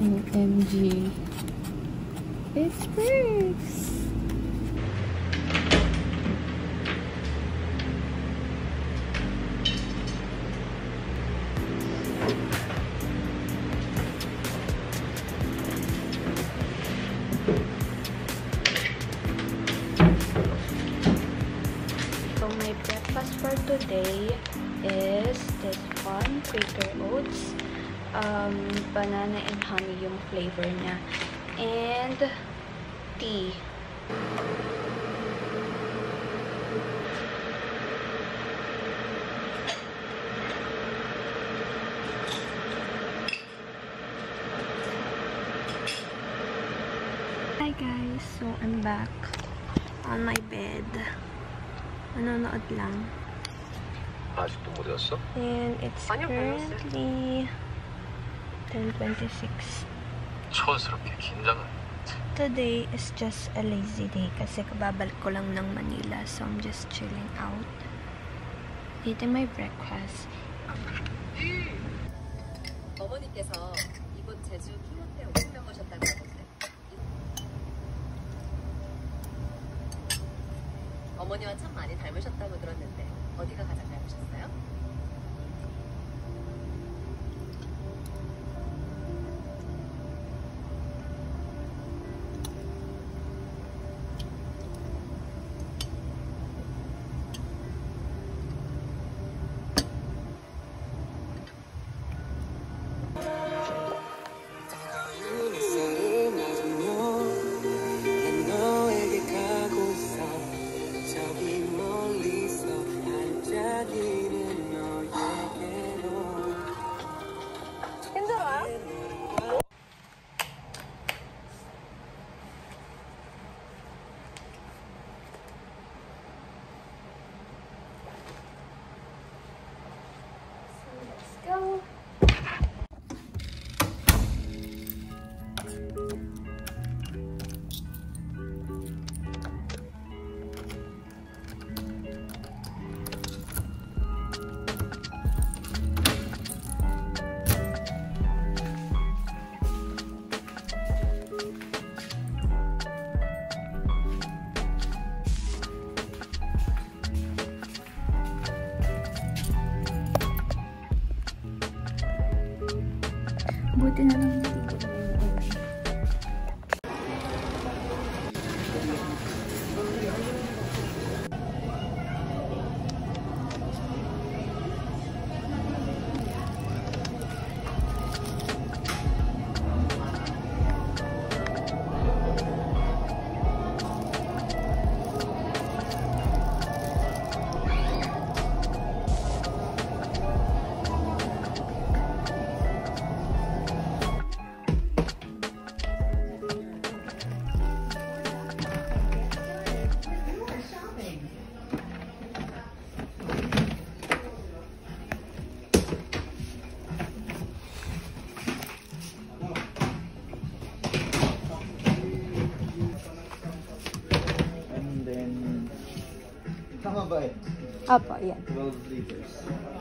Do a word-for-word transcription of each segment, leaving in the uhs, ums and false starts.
O M G. It works! So my breakfast for today is this one, Quaker Oats. Um, banana and honey yung flavor niya. And tea. Hi guys, so I'm back on my bed. Nanonood lang. 아직도 못 왔어? And it's currently ten twenty-six. 촌스럽게 긴장을. Today is just a lazy day kasi kababalik ko lang ng Manila, so I'm just chilling out, eating my breakfast. 어머니께서 이곳 제주 킹호텔 오십 명 오셨다고 하던데 어머니와 참 많이 닮으셨다고 들었는데 어디가 가장 닮으셨어요? Go! Buti na lang hindi ko na yung uwi. Tama ba eh? Apo, yan. twelve liters.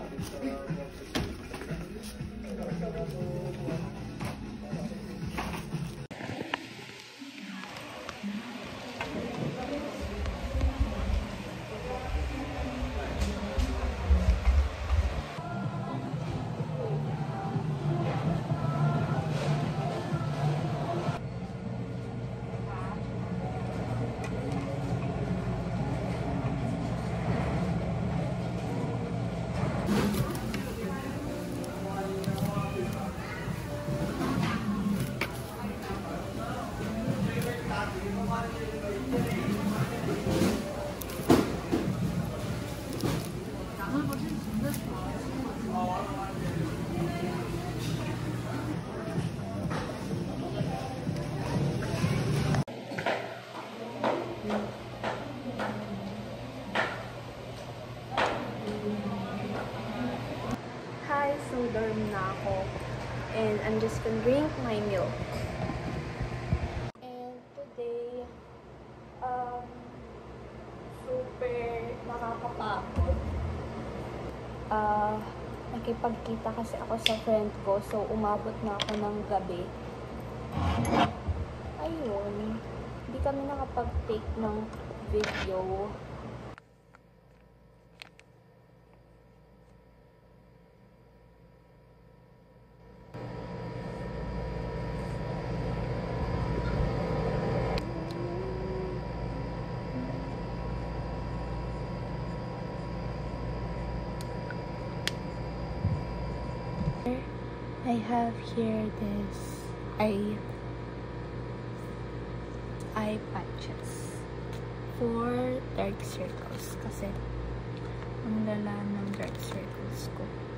Hi, so dorm na ako. And I'm just gonna drink my milk. And today, um, super nakakapagod. Uh, nakipagkita kasi ako sa friend ko, so umabot na ako ng gabi. Ayun. Hindi kami nakapag-take ng video. I have here this eye eye patches for dark circles kasi ang lala ng dark circles ko.